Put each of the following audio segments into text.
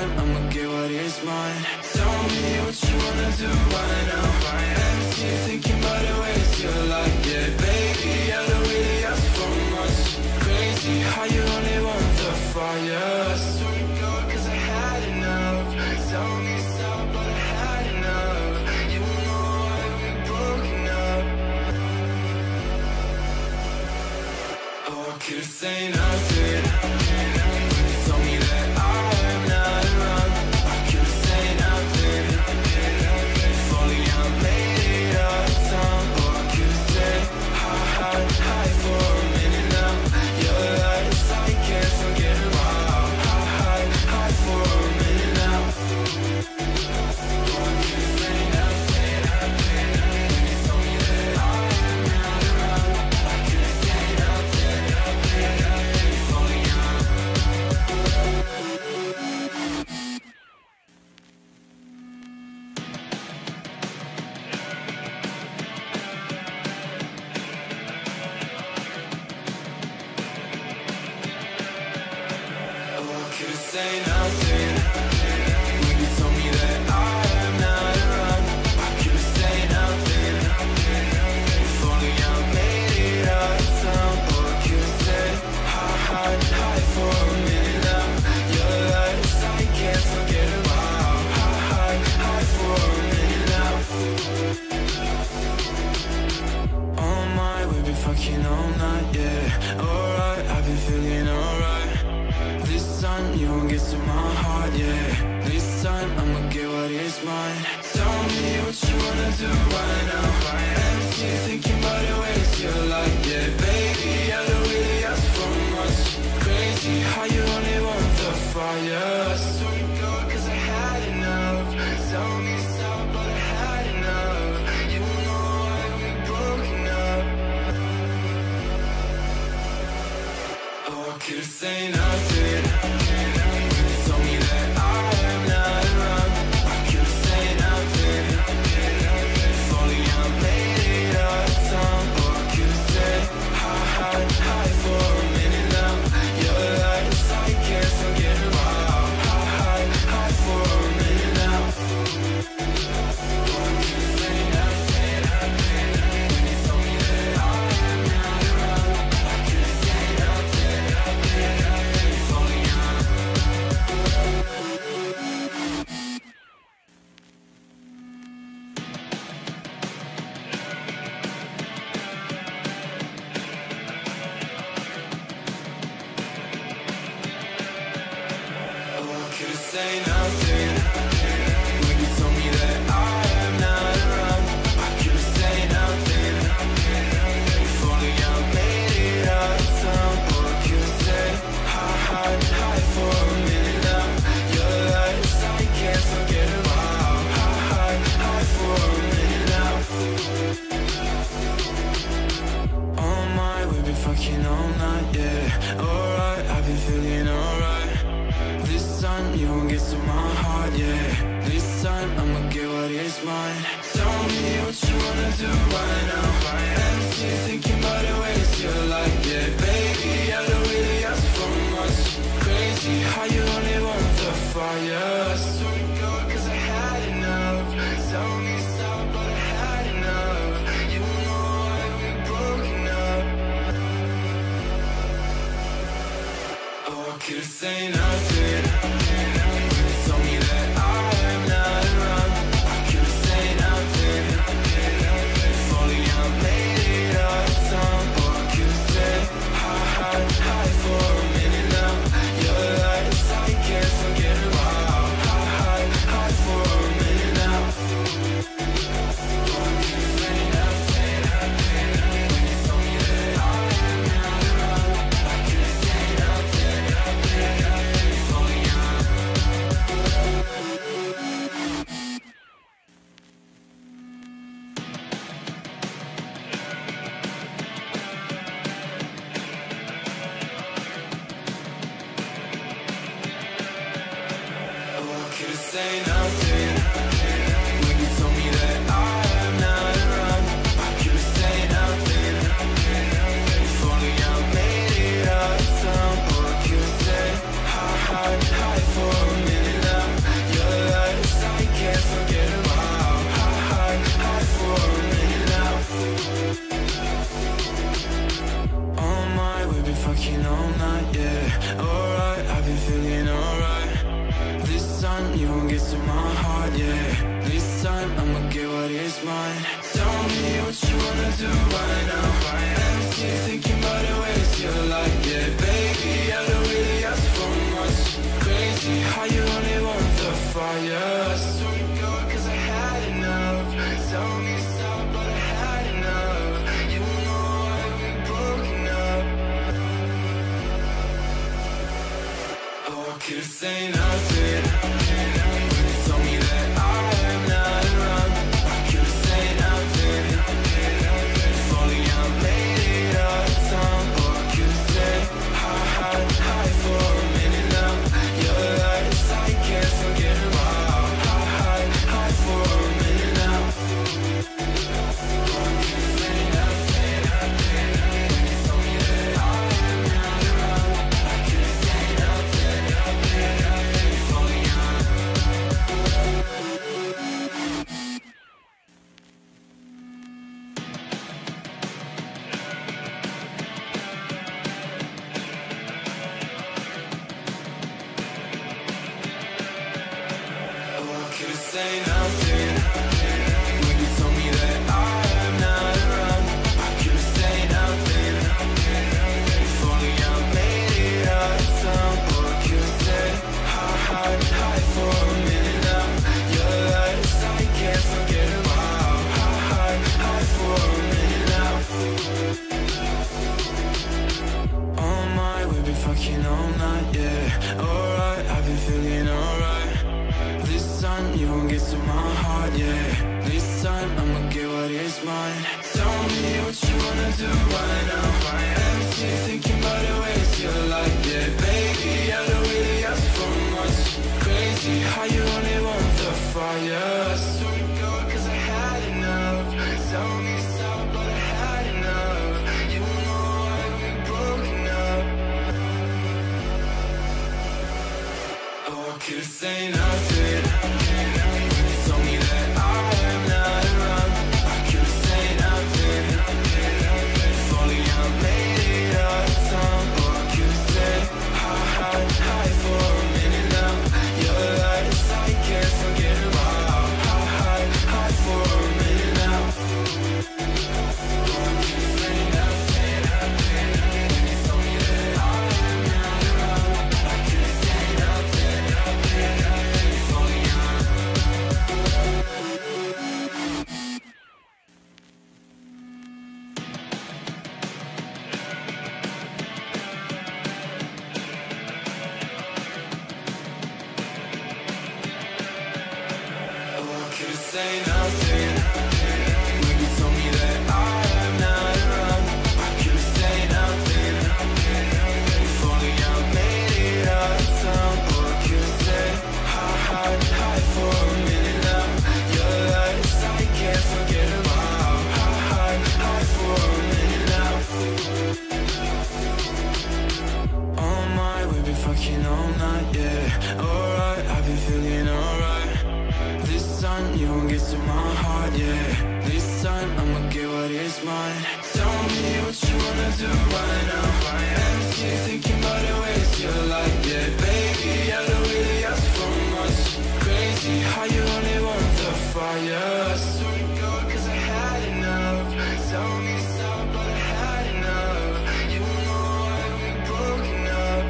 time I'ma get what is mine. Tell me what you wanna do right now. Empty, thinking about the ways you're like, yeah, baby, I don't really ask for much. Crazy how you only want the fire. So go, cause I had enough. Tell me stop, but I had enough. You know why we broken up. Oh, I could've say nothing. You told me that I'm not around. I could've say nothing. If only I made it out of town. Oh, I could've said hi for a minute now. Your lies I can't forget about. Hi for a minute now. Oh, I could've say nothing. You told me that I'm not around. I could've say nothing. If only I. Oh, I could've say nothing. When you told me that I'm not around, I could've say nothing. If only I made it out of town. Oh, I could've said hi for a minute now. Your lies I can't forget about. Hi for a minute now. Oh my, we've been fucking all night, yeah. Alright, I've been feeling alright. This time you won't get to my heart, yeah. This time I'ma get what is mine. Tell me what you wanna do right now. Empty, thinking about the ways you're like, yeah, baby, I don't really ask for much. Crazy how you only want the fire. So go, cause I had enough. Tell me stop, but I had enough. You know why we broken up. Oh, I could've say nothing. You told me that I'm not around. I could've say nothing. If only I made it out of town. Oh, I could've said hi for a minute now. Your lies I can't forget about. Hi for a minute now. Oh, I could've say nothing. You told me that I'm not around. I could've say nothing. If only I. Oh, I could've say nothing. When you told me that I'm not around, I could've say nothing. If only I made it out of town. Oh, I could've said hi for a minute now. Your lies I can't forget about. Hi for a minute now. Oh my, we've been fucking all night, yeah. Alright, I've been feeling alright. This time you won't get to my heart, yeah. This time I'ma get what is mine. Tell me what you wanna do right now. Empty, thinking about the ways you're like, yeah, baby, I don't really ask for much. Crazy how you only want the fire. So go, cause I had enough. Tell me stop, but I had enough. You know why we broken up. Oh, I could've say nothing. You told me that I'm not around. I could've say nothing. If only I made it out of town. Oh, I could've said hi for a minute now. Your lies I can't forget about. Hi for a minute now. Oh, I could've say nothing. You told me that I'm not around. I could've say nothing. If only I. Oh, I could've say nothing. When you told me that I'm not around, I could've say nothing. If only I made it out of town. Oh, I could've say hi for a minute now. time you won't get to my heart, yeah. This time I'ma get what is mine. Tell me what you wanna do right now. Empty, thinking about the ways you're like, yeah, baby, I don't really ask for much. Crazy how you only want the fire. So go, cause I had enough. Tell me stop, but I had enough. You know I've been broken up. Oh, I could've say nothing when you told me that I am not around. I could've say nothing if only I made it out of time. Oh, I could've say hi for a minute now. Your lies I can't forget about. Hi for a minute now. Oh, I could've say nothing when you told me that I am not around. I could've say nothing if only I. Oh, I could've say nothing when you told me that I am not around. I could've say nothing if only I made it out of time. Oh, I could've say hi for a minute now. Your lies I can't forget about. Hi for a minute now. Oh my, we've been fucking all night, yeah. Alright, I've been feeling alright. This time you won't get to my heart, yeah. This time I'ma get what is mine. Tell me what you wanna do right now. Empty, thinking about the ways you're like, yeah, baby, I don't really ask for much. Crazy how you only want the fire. So go, cause I had enough. Tell me stop, but I had enough. You know I've been broken up. Oh, I could've say nothing when you told me that I am not around. I could've say nothing if only I made it out of time. Oh, I could've say hi for a minute now. Your lies I can't forget about. Hi for a minute now. Oh, I could've say nothing when you told me that I am not around. I could've say nothing if only I. Oh, I could've say nothing when you told me that I am not around. I could've say nothing if only I made it out of time. Oh, I could've say hi for a minute now. Your lies I can't forget about. Hi for a minute now. Oh my, we've been fucking all night, yeah. Alright, I've been feeling alright. This time you won't get to my heart, yeah. This time I'ma get what is mine. Tell me what you wanna do right now. Empty, thinking about the ways you're like, yeah, baby, I don't really ask for much. Crazy how you only want the fire. So go, cause I had enough. Tell me stop, but I had enough. You know I've been broken up.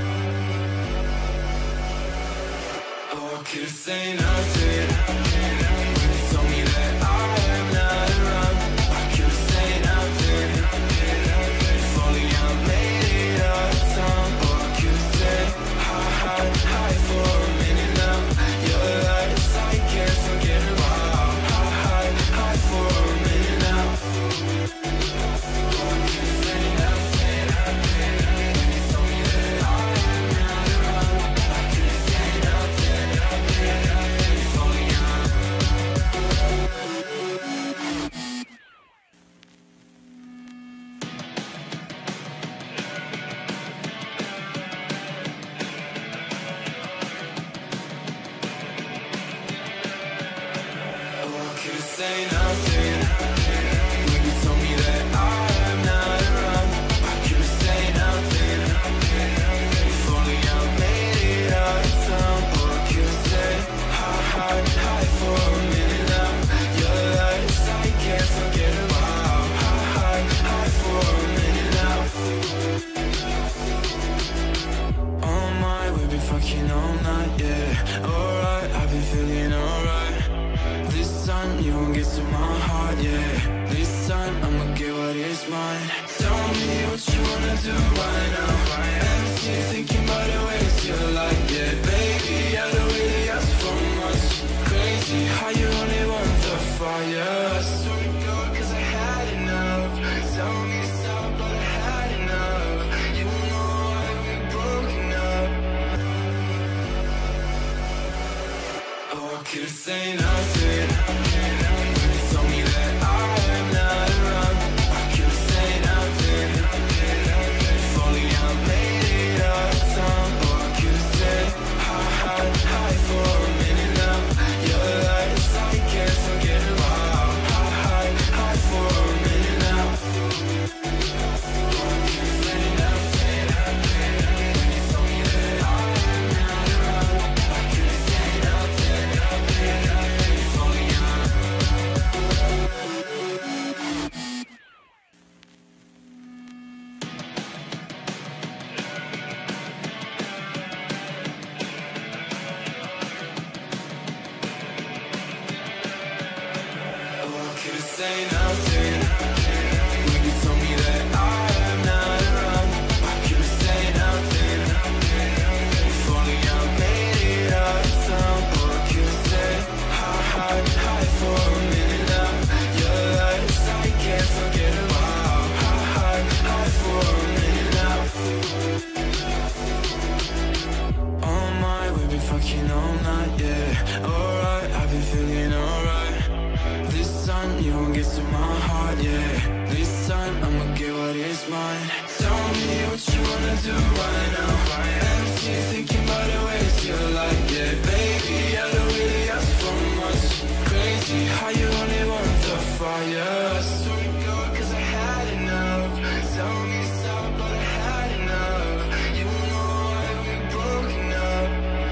Oh, I could've say nothing when you told me that I am not around. I could've say nothing if only I made it out of time. Oh, I could've say hi for a minute now. Your lies I can't forget about. Hi for a minute now. Oh, I could've say nothing when you told me that I am not around. I could've say nothing if only I. feeling alright. This time you won't get to my heart, yeah. This time I'ma get what is mine. Tell me what you wanna do right now. Empty, thinking about the ways you like, yeah. Baby, I don't really ask for much. Crazy how you only want the fire. I swear to God, 'cause I had enough. Tell me stop, but I had enough. You know why we broken up. Oh, I could've say nothing. You told me that I'm not around. I could've say nothing. If only I made it out of time. Oh, I could've said hi for a minute now. Your lies I can't forget about. Hi for a minute now. Oh, I could've say nothing. You told me that I'm not around. I could've say nothing. If only I could've say nothing when you told me that I'm not around. I could've say nothing. If only I made it out of time. Or I could've said hi for a minute now. Your lies I can't forget about. Hi for a minute now. On my way, been fucking all night, yeah. Alright, I've been feeling alright. This time you won't get to my heart, yeah. This time I'ma get what is mine. Tell me what you wanna do right now. Empty, thinking about the ways you like, yeah. Baby, I don't really ask for much. Crazy how you only want the fire. I swear to God, 'cause I had enough. Tell me stop, but I had enough. You know why we broken up.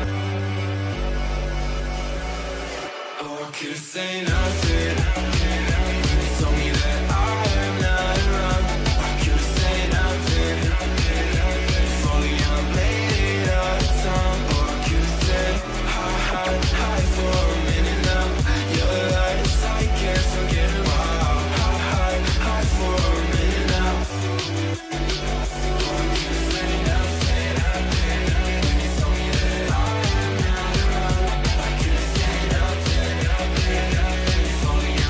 Oh, I could've say nothing. You told me that I'm not around. I could've say nothing. If only I made it out of time. Or I could've said hi for a minute now. Your lies I can't forget about. Hi for a minute now. Oh, I could've say nothing. You told me that I'm not around. I could've say nothing. If only I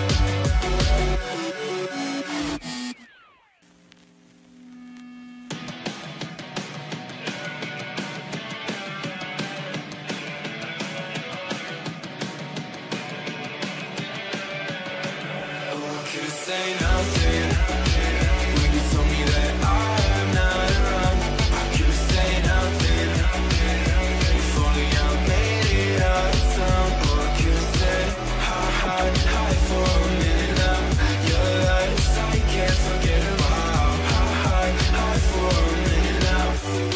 could've say nothing when you told me that I'm not around. I could've say nothing. If only I made it out of time. Or I could've said hi for a minute now. Your lies I can't forget about. Hi for a minute now.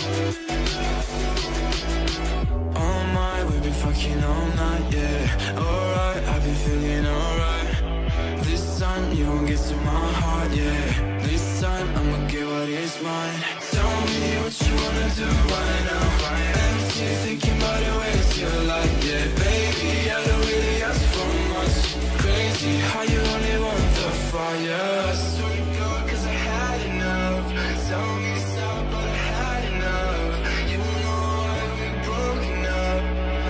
On my way, been fucking all night, yeah. Alright, I've been feeling alright. This time you won't get to my heart, yeah. This time I'ma get what is mine. Tell me what you wanna do right now. Empty, thinking about the ways you like, yeah. Baby, I don't really ask for much. Crazy how you only want the fire. I swear to God, 'cause I had enough. Tell me stop, but I had enough. You know why we broken up.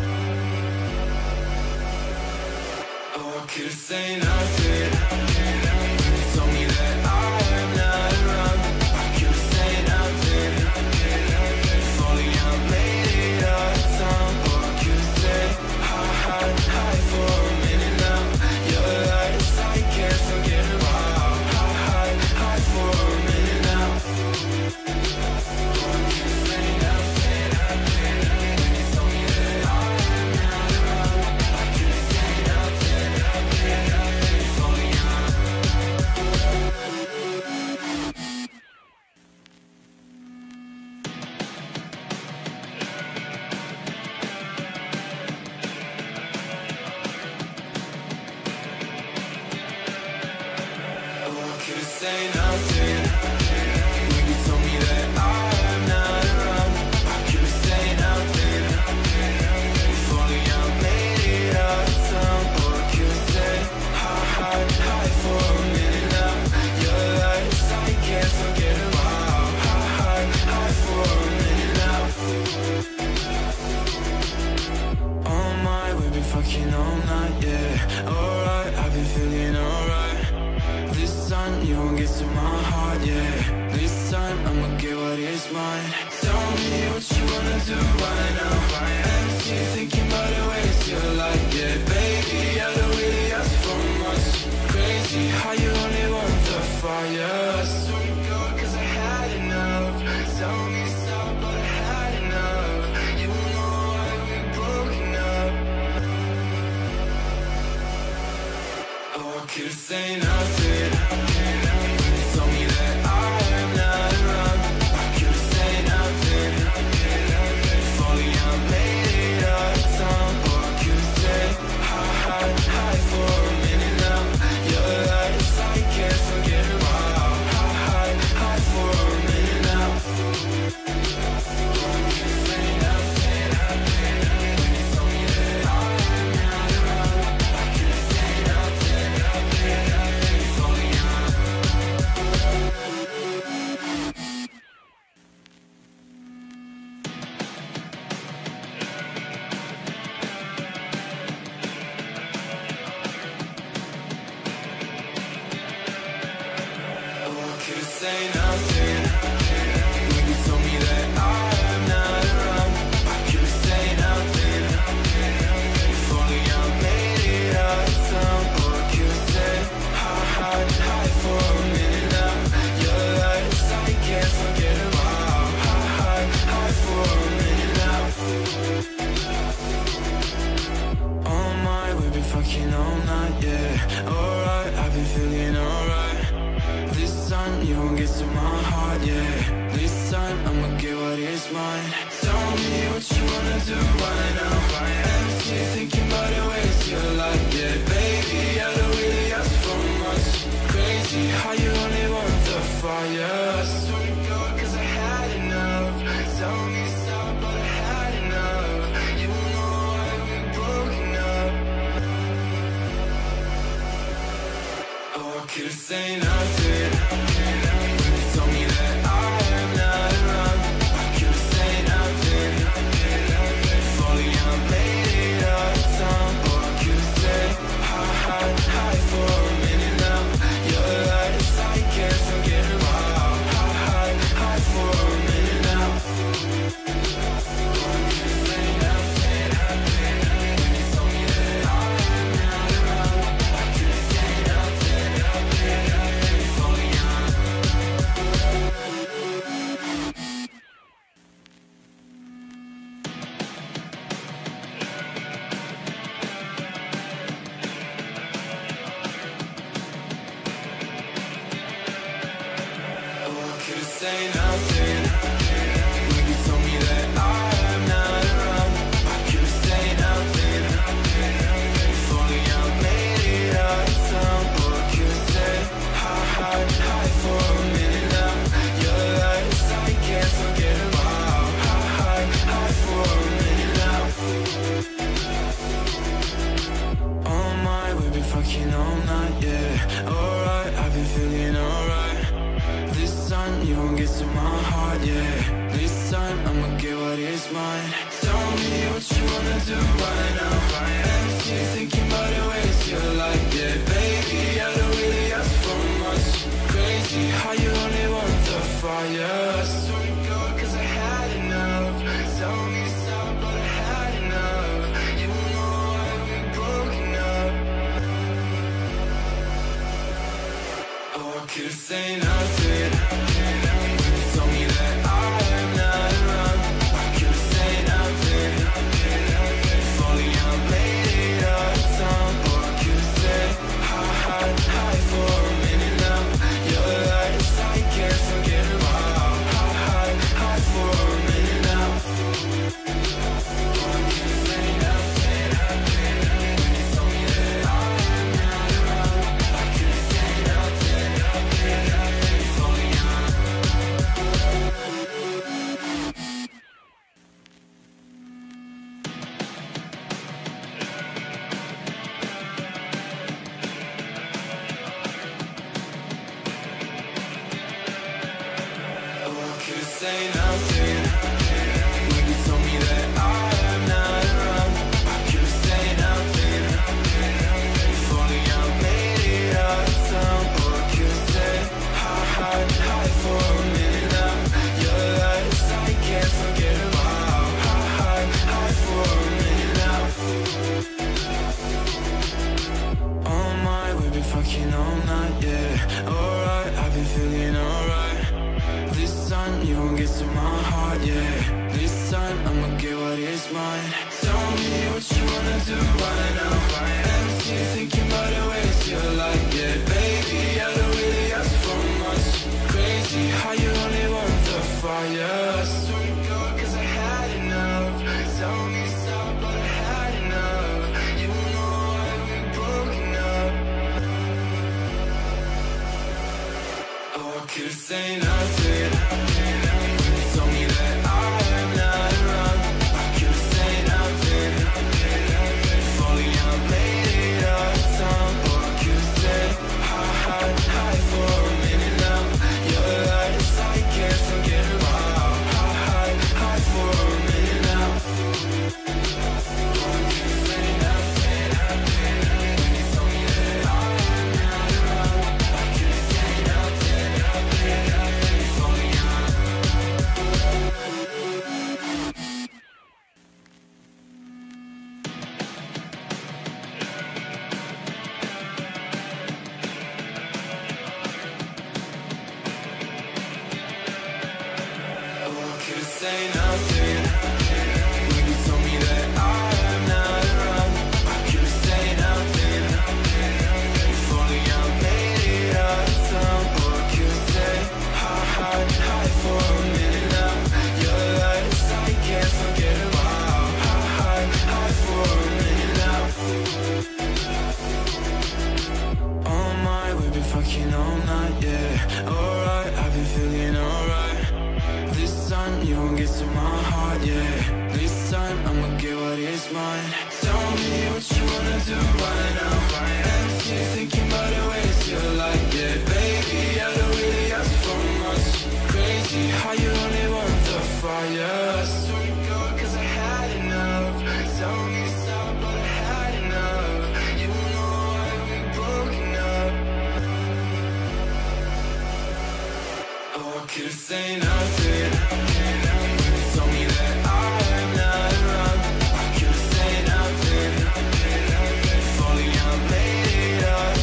Oh, I could've say nothing. You told me that I'm not around. I could've say nothing. If only I made it out of time. Or I could've said hi for a minute now. Your lies I can't forget about. Hi for a minute now. Oh, I could've say nothing. You told me that I'm not around. I could've say nothing. If only I could've say nothing when you told me that I'm not around. I could've say nothing. If only I made fucking all night, yeah. Alright, I've been feeling alright. This time you won't get to my heart, yeah. This time I'ma get what is mine. Tell me what you wanna do right now. Empty, thinking about the ways you like, yeah. Baby, I don't really ask for much. Crazy how you only want the fire. So go, cause I had enough. Tell me stop, but I had enough. You know why we broken up. Oh, I could've say nothing. You told me that I am not around. I could've say nothing. If only I made it out of town. Oh, I could've say hi for a minute now. Your lies I can't forget about. Hi for a minute now. Oh, I could've say nothing. You told me that I am not around. I could've say nothing. If only I could've say nothing. When you told me that I am not around, I could've say nothing. If only I made it out of town. Or I could've say hi for a minute now. Your lies I can't forget about. Hi for a minute now. Oh my, we've been fucking all night, yeah. Alright, I've been feeling alright. This time you won't get to my heart, yeah. This time I'ma get what is mine. Tell me what you wanna do right now. Empty, thinking about the ways you like, yeah. Baby, I don't really ask for much. Crazy how you only want the fire. So go, cause I had enough. Tell me stop, but I had enough. You know why we broken up. Oh, I could've say nothing. You told me that I am not around. I could've say nothing. If only I made it out of town. Or I could've say hi for a minute now. Your lies I can't forget about. Hi for a minute now. Oh, I could've say nothing. You told me that I am not around. I could've say nothing. If only I could've say nothing. When you told me that I am not around, I could've say nothing. If only I made it out of town. Or I could've say hi for a minute now. Your lies I can't forget about. Hi for a minute now. Oh my, we've been fucking all night, yeah. Alright, I've been feeling alright. This time you won't get to my heart, yeah. This time I'ma get what is mine. Tell me what you wanna do right now. Empty, thinking about the ways you like, yeah. Baby, I don't really ask for much. Crazy how you only want the fire. So go, cause I had enough. Tell me stop, but I had enough. You know why we broken up. Oh, I could've say nothing. You told me that I am not around. I could've say nothing. If only I made it out of town. Or I could've say hi for a minute now. Your lies I can't forget about. Hi for a minute now. Oh, I could've say nothing. You told me that I am not around. I could've say nothing. you won't get to my heart, yeah. This time I'ma get what is mine. Tell me what you wanna do right now. Empty, thinking about the ways you're like, yeah, baby, I don't really ask for much. Crazy how you only want the fire. So go, cause I had enough. Tell me stop, but I had enough. You know why we broken up. Oh, I could've say nothing. You told me that I'm not around. I could've say nothing. If only I made it out of time. Or I could've said hi for a minute now. Your lies I can't forget about. Hi for a minute now. Or I could've say nothing. You told me that I'm not around. I could've say nothing. If only I could've say nothing when you told me that I'm not around. I could've say nothing. If only I made it out of time. Or I could've say hi for a minute now. Your lies I can't forget about. Hi for a minute now. Oh my, we've been fucking all night, yeah. Alright, I've been feeling alright. This time you won't get to my heart, yeah. This time I'ma get what is mine. Tell me what you wanna do right now. Empty, thinking about the ways you're like, yeah, baby, I don't really ask for much. Crazy how you only want the fire. So go, cause I had enough. Tell me stop, but I had enough. You know why we broken up. Oh, I could've say nothing. You told me that I'm not around. I could've say nothing. If only I made it out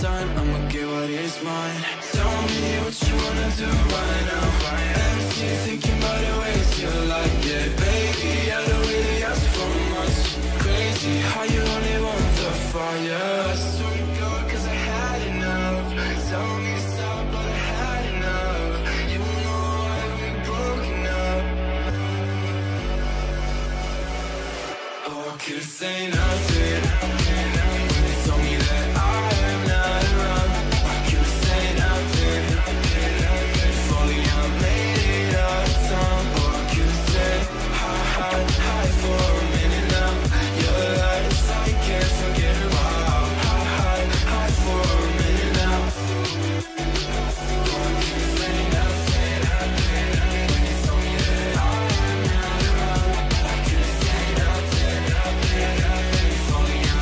time I'ma get what is mine. Tell me what you wanna do right now. Empty, thinking about the ways you're like, yeah, baby, I don't really ask for much. Crazy how you only want the fire. I swear to God, cause I had enough. Tell me stop, but I had enough. You know why we broken up. Oh, I could've say nothing when you told me that I am not around. I could've say nothing if only I made it out of time. Oh, I could've said hi for a minute now. Your lies I can't forget about. Hi for a minute now. Oh, I could've say nothing when you told me that I am not around. I could've say nothing if only I.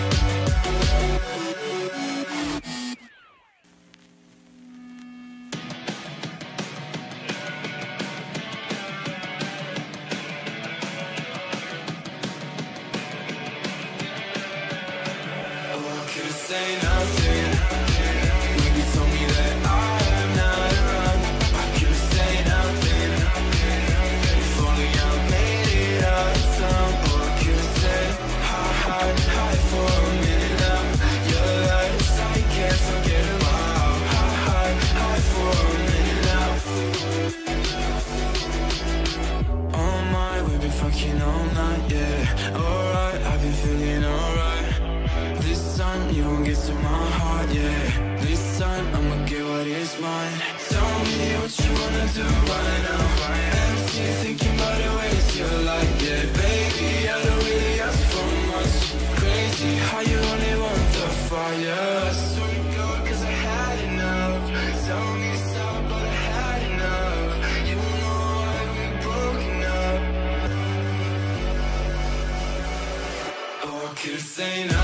Oh, I could've say nothing when you told me that I am not around. I could've say nothing if only I made it out of time. Oh, I could've said hi for a minute now. Your lies I can't forget about. Hi for a minute now. On my way, been fucking all night, yeah. Alright, I've been feeling alright. This time you won't get to my heart, yeah. This time I'ma get what is mine. Tell me what you wanna do right now. Empty, thinking about the ways you're like, yeah, baby, I don't really ask for much. Crazy how you only want the fire. I swear to God, cause I had enough. Tell me stop, but I had enough. You know why we broken up. Oh, I could've say no.